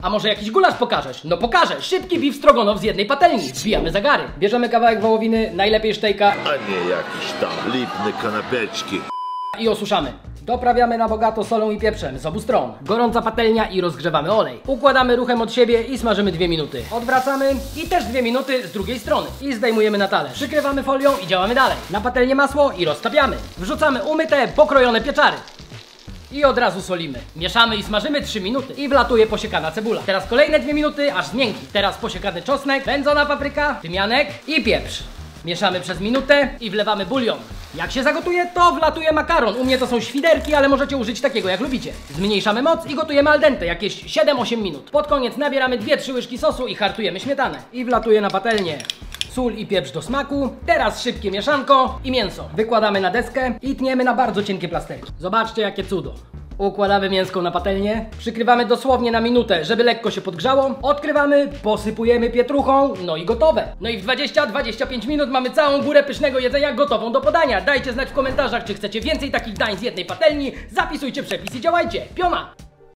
A może jakiś gulasz pokażesz? No pokażę! Szybki beef stroganoff z jednej patelni. Zbijamy zagary. Bierzemy kawałek wołowiny, najlepiej sztejka A nie jakiś tam lipny kanapeczki. i osuszamy. Doprawiamy na bogato solą i pieprzem z obu stron. Gorąca patelnia i rozgrzewamy olej. Układamy ruchem od siebie i smażymy 2 minuty. Odwracamy i też 2 minuty z drugiej strony. I zdejmujemy na talerz. Przykrywamy folią i działamy dalej. Na patelnię masło i roztapiamy. Wrzucamy umyte, pokrojone pieczary. I od razu solimy. Mieszamy i smażymy 3 minuty. I wlatuje posiekana cebula. Teraz kolejne 2 minuty, aż zmiękki. Teraz posiekany czosnek, wędzona papryka, tymianek i pieprz. Mieszamy przez minutę i wlewamy bulion. Jak się zagotuje, to wlatuje makaron. U mnie to są świderki, ale możecie użyć takiego jak lubicie. Zmniejszamy moc i gotujemy al dente, jakieś 7-8 minut. Pod koniec nabieramy 2-3 łyżki sosu i hartujemy śmietanę. I wlatuje na patelnię. Sól i pieprz do smaku. Teraz szybkie mieszanko i mięso. Wykładamy na deskę i tniemy na bardzo cienkie plasterki. Zobaczcie jakie cudo. Układamy mięsko na patelnię, przykrywamy dosłownie na minutę, żeby lekko się podgrzało. Odkrywamy, posypujemy pietruchą, no i gotowe. No i w 20-25 minut mamy całą górę pysznego jedzenia gotową do podania. Dajcie znać w komentarzach, czy chcecie więcej takich dań z jednej patelni. Zapisujcie przepis i działajcie. Piona!